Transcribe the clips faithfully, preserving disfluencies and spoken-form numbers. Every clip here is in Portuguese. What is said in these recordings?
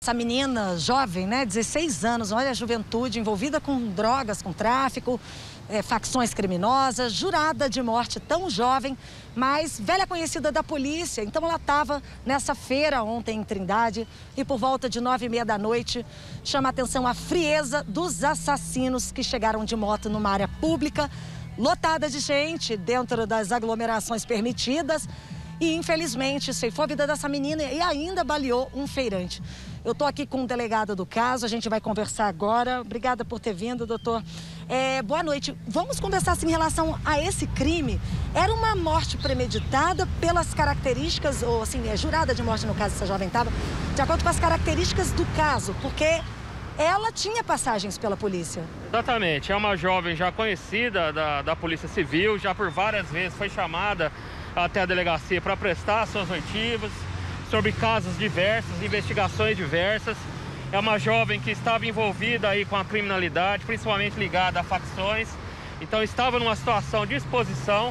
Essa menina jovem, né, dezesseis anos, olha a juventude envolvida com drogas, com tráfico, é, facções criminosas, jurada de morte tão jovem, mas velha conhecida da polícia. Então ela estava nessa feira ontem em Trindade e por volta de nove e meia da noite chama a atenção a frieza dos assassinos que chegaram de moto numa área pública, lotada de gente dentro das aglomerações permitidas. E, infelizmente, ceifou a vida dessa menina e ainda baleou um feirante. Eu estou aqui com o delegado do caso, a gente vai conversar agora. Obrigada por ter vindo, doutor. É, boa noite. Vamos conversar assim, em relação a esse crime. Era uma morte premeditada pelas características, ou assim, é jurada de morte no caso, essa jovem estava, de acordo com as características do caso, porque ela tinha passagens pela polícia. Exatamente. É uma jovem já conhecida da, da Polícia Civil, já por várias vezes foi chamada até a delegacia para prestar suas oitivas sobre casos diversos, investigações diversas. É uma jovem que estava envolvida aí com a criminalidade, principalmente ligada a facções. Então estava numa situação de exposição.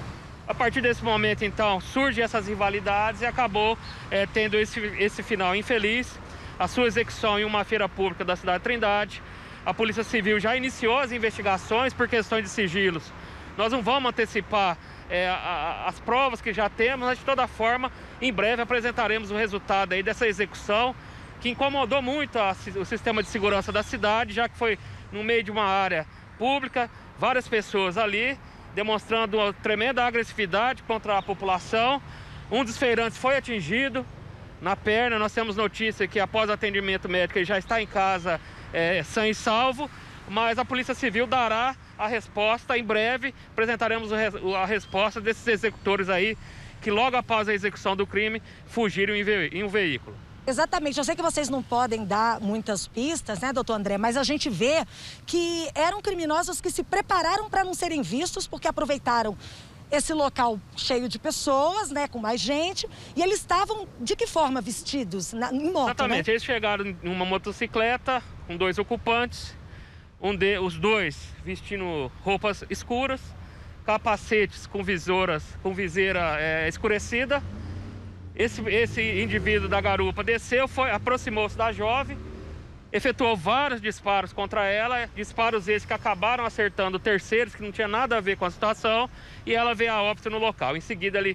A partir desse momento, então, surgem essas rivalidades e acabou é, tendo esse, esse final infeliz. A sua execução em uma feira pública da cidade de Trindade. A Polícia Civil já iniciou as investigações por questões de sigilos. Nós não vamos antecipar É, a, a, as provas que já temos, mas de toda forma, em breve apresentaremos o resultado aí dessa execução, que incomodou muito a, o sistema de segurança da cidade, já que foi no meio de uma área pública, várias pessoas ali, demonstrando uma tremenda agressividade contra a população. Um dos feirantes foi atingido na perna, nós temos notícia que após atendimento médico ele já está em casa é, sã e salvo, mas a Polícia Civil dará a resposta em breve. Apresentaremos a resposta desses executores aí que logo após a execução do crime fugiram em um veículo. Exatamente, eu sei que vocês não podem dar muitas pistas, né, doutor André, mas a gente vê que eram criminosos que se prepararam para não serem vistos porque aproveitaram esse local cheio de pessoas, né, com mais gente, e eles estavam de que forma vestidos? Na, em moto, Exatamente, né? Eles chegaram em uma motocicleta com dois ocupantes. Um de, os dois vestindo roupas escuras, capacetes com visoras, com viseira é, escurecida. Esse, esse indivíduo da garupa desceu, foi, aproximou-se da jovem, efetuou vários disparos contra ela, disparos esses que acabaram acertando terceiros, que não tinha nada a ver com a situação, e ela veio a óbito no local. Em seguida, ele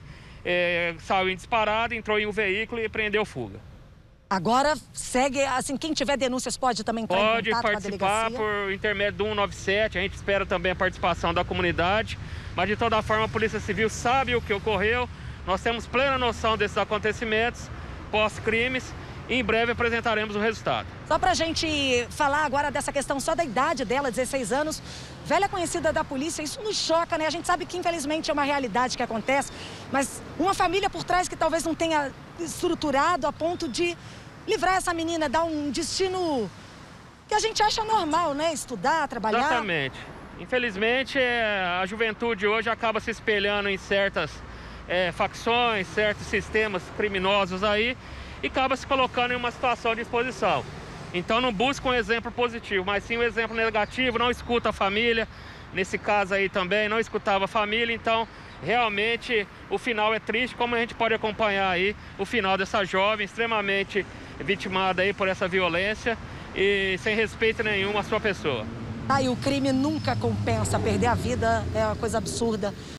é, saiu em disparada, entrou em um veículo e empreendeu fuga. Agora segue, assim, quem tiver denúncias pode também entrar pode em contato participar com a delegacia? Por intermédio do cento e noventa e sete, a gente espera também a participação da comunidade, mas de toda forma a Polícia Civil sabe o que ocorreu, nós temos plena noção desses acontecimentos, pós-crimes, e em breve apresentaremos o resultado. Só pra gente falar agora dessa questão só da idade dela, dezesseis anos, velha conhecida da polícia, isso nos choca, né? A gente sabe que infelizmente é uma realidade que acontece, mas uma família por trás que talvez não tenha estruturado a ponto de livrar essa menina, dar um destino que a gente acha normal, né? Estudar, trabalhar. Exatamente. Infelizmente, a juventude hoje acaba se espelhando em certas é, facções, certos sistemas criminosos aí e acaba se colocando em uma situação de exposição. Então não busca um exemplo positivo, mas sim um exemplo negativo, não escuta a família, nesse caso aí também, não escutava a família, então realmente o final é triste, como a gente pode acompanhar aí o final dessa jovem extremamente vitimada aí por essa violência e sem respeito nenhum à sua pessoa. Tá, e o crime nunca compensa, perder a vida é uma coisa absurda.